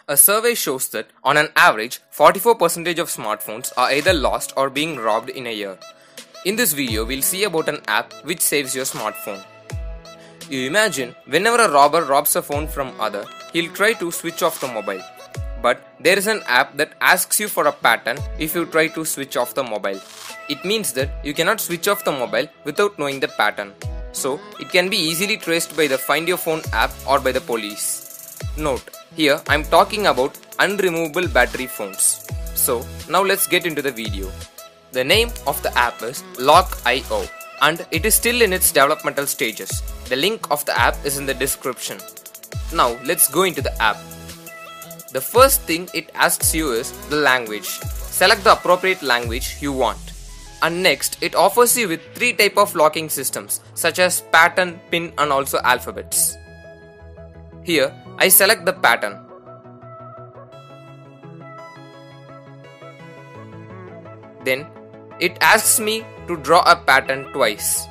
A survey shows that on an average, 44% of smartphones are either lost or being robbed in a year. In this video, we'll see about an app which saves your smartphone. You imagine, whenever a robber robs a phone from other, he'll try to switch off the mobile. But there is an app that asks you for a pattern if you try to switch off the mobile. It means that you cannot switch off the mobile without knowing the pattern. So, it can be easily traced by the Find Your Phone app or by the police. Note, here I am talking about unremovable battery phones. So, now let's get into the video. The name of the app is Lock.io and it is still in its developmental stages. The link of the app is in the description. Now let's go into the app. The first thing it asks you is the language. Select the appropriate language you want. And next it offers you with 3 types of locking systems such as pattern, pin and also alphabets. Here I select the pattern. Then it asks me to draw a pattern twice.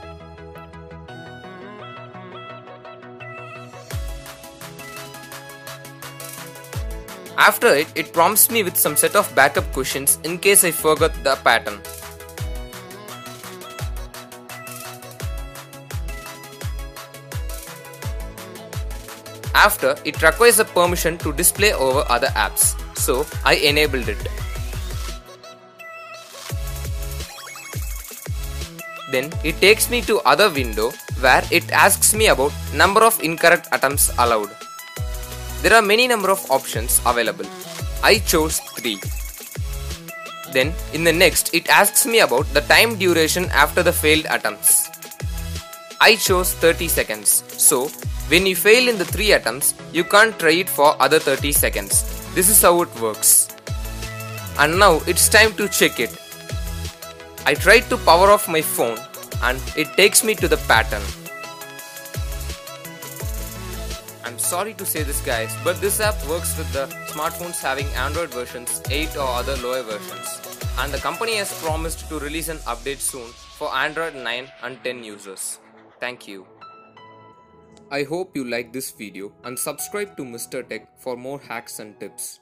After it prompts me with some set of backup questions in case I forgot the pattern. After, it requires a permission to display over other apps, so I enabled it. Then it takes me to other window where it asks me about number of incorrect attempts allowed. There are many number of options available. I chose 3. Then in the next it asks me about the time duration after the failed attempts. I chose 30 seconds. So when you fail in the 3 attempts, you can't try it for other 30 seconds. This is how it works. And now it's time to check it. I tried to power off my phone and it takes me to the pattern. I'm sorry to say this guys, but this app works with the smartphones having Android versions 8 or other lower versions. And the company has promised to release an update soon for Android 9 and 10 users. Thank you. I hope you like this video and subscribe to Mr. Tech for more hacks and tips.